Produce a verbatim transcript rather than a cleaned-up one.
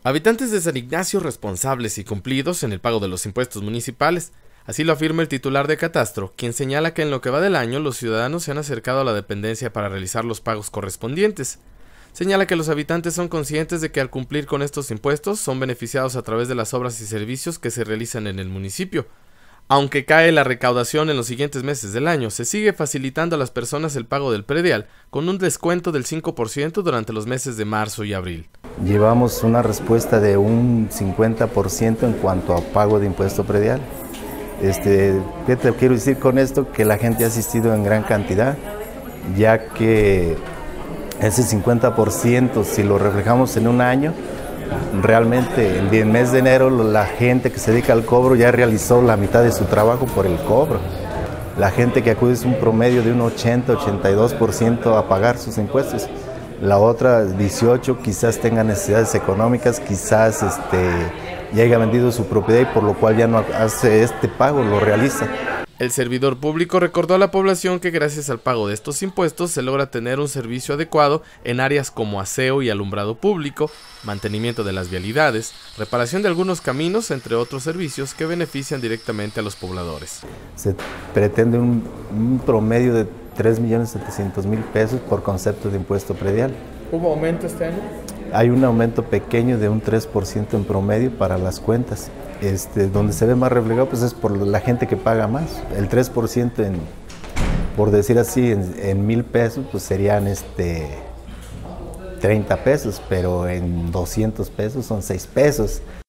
Habitantes de San Ignacio responsables y cumplidos en el pago de los impuestos municipales. Así lo afirma el titular de Catastro, quien señala que en lo que va del año los ciudadanos se han acercado a la dependencia para realizar los pagos correspondientes. Señala que los habitantes son conscientes de que al cumplir con estos impuestos son beneficiados a través de las obras y servicios que se realizan en el municipio. Aunque cae la recaudación en los siguientes meses del año, se sigue facilitando a las personas el pago del predial con un descuento del cinco por ciento durante los meses de marzo y abril. Llevamos una respuesta de un cincuenta por ciento en cuanto a pago de impuesto predial. Este, ¿qué te quiero decir con esto? Que la gente ha asistido en gran cantidad, ya que ese cincuenta por ciento, si lo reflejamos en un año, realmente en el mes de enero la gente que se dedica al cobro ya realizó la mitad de su trabajo por el cobro. La gente que acude es un promedio de un ochenta a ochenta y dos por ciento a pagar sus impuestos. La otra dieciocho quizás tenga necesidades económicas, quizás este, ya haya vendido su propiedad y por lo cual ya no hace este pago, lo realiza. El servidor público recordó a la población que gracias al pago de estos impuestos se logra tener un servicio adecuado en áreas como aseo y alumbrado público, mantenimiento de las vialidades, reparación de algunos caminos, entre otros servicios que benefician directamente a los pobladores. Se pretende un, un promedio de tres millones setecientos mil pesos por concepto de impuesto predial. ¿Hubo aumento este año? Hay un aumento pequeño de un tres por ciento en promedio para las cuentas. Este, donde se ve más reflejado pues es por la gente que paga más. El tres por ciento, en, por decir así, en, en mil pesos pues serían este, treinta pesos, pero en doscientos pesos son seis pesos.